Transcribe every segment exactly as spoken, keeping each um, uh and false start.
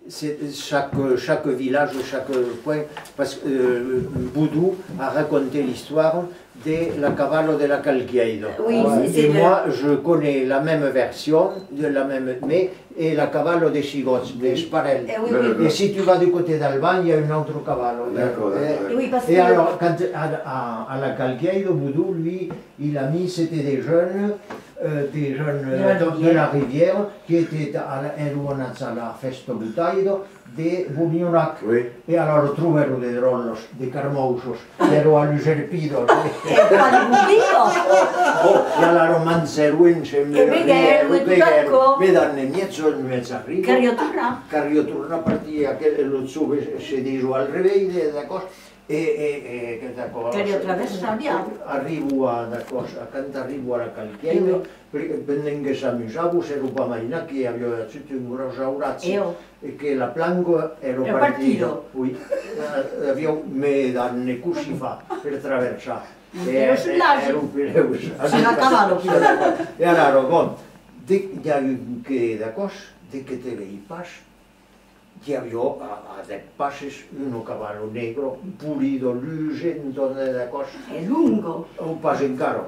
chaque, chaque village, chaque coin, parce que euh, Boudou a raconté l'histoire de la Cavallo de la Calquiedo. Oui, et moi, je connais la même version, de la même, mais et la Cavallo de Chigots, de Sparel. Eh oui, oui, oui. Et si tu vas du côté d'Alban, il y a un autre Cavallo. Et, oui, parce et que alors, quand, à, à, à la Calquiedo, Boudou, lui, il a mis, c'était des jeunes, euh, des jeunes de, de la rivière, qui étaient à la Festo Butaido, de Bubionac. Oui. E allora trovarono dei rollos, dei carmousos, ero all'userpido. E qua di Bubino? Oh, e allora manzeruin c'è E veghe, veghe, vedane mezzo in mezzo a riva. Carioturna? Carioturna partia, che lo zuo si dice al riveide, da cosa. E, e, e da cosa. Cariotraversa abbiamo. Arrivo a, da cosa, quando arrivo alla Calchiedo, perché si amusavo, se ruba marina che aveva tutto un grosso aurazzo. E che la plango ero Era partito, poi eh, avevo me danni così fa per attraversare. Ero sull'asino, sulla cavallo. E allora, bon, dès che da cosa, dès che te vei pas, che avevo a dei passes un cavallo negro, pulito, lucente, da cosa. È lungo. Un passo in caro.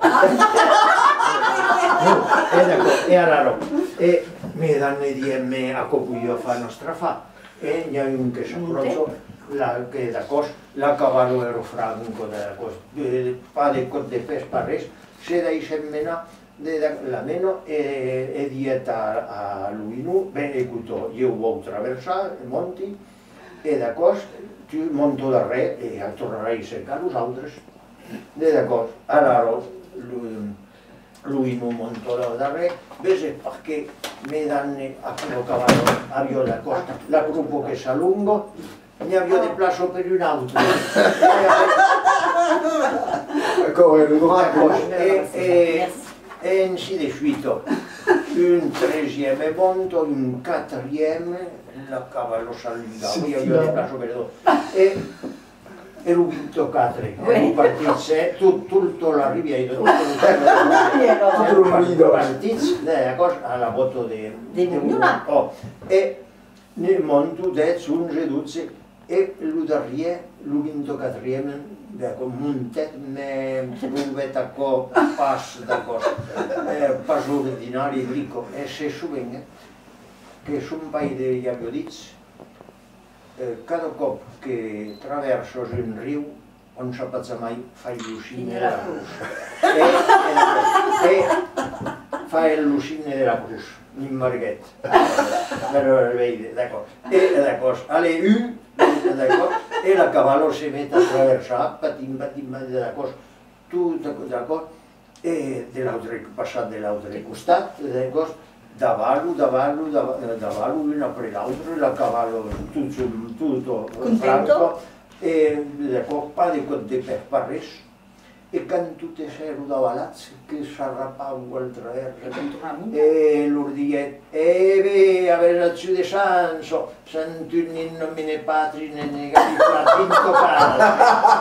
E allora, e mi danno di me a copuio fa nostra fa e ne ho un che s'approccio la che da cos la cavallo ero franco da cos fa de cos de pes pares se dai semmena de la meno e e dieta a Luinu bene cuto io ho attraversare i monti e da cos tu monto da re e a tornare a cercare los altres de da cos allora lui non montò da re, invece perché mi danno a quello cavallo, avevo la costa, la gruppo che si allungo, ne avevo di plazo per un altro. E, e, e ainsi de suite, un treizième monto, un quatrième, la cavallo si allungava, io avevo di plazo per due. E l'ho vinto quattro, ero partito tutto la riviera, tutto ero partito alla volta di una e nel mondo del sun reduzzi e l'udarie l'ho vinto quattro, con montet me provetta co pas da cosa, pas ordinario brico e se subenga che sono un paio di aviodizi. Cada cop che attraverso un riu non sapete mai fai l'uscine della cruz e fai l'uscine della cruz in marghet alle u e la cavallo si mette a attraversare patim patim patim tutto e dell'altro passato dell'altro costato davanti, davanti, davanti, una per l'altra, il cavallo tutto, tutto franco, e la coppa di conte per Paris, e quando tutte c'erano da Valazzi, che si arrappavano al traverso, e loro dicevano, e beh, aveva giù di Sanso, Sant'Unni non me ne patri, ne negati, la vinto cara.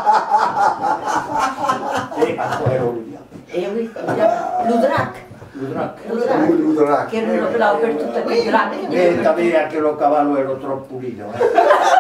E poi ero lui. E lui, l'Udrac. L'Udrac. Che non lo per tutta quella. E anche lo cavallo ero troppo pulito.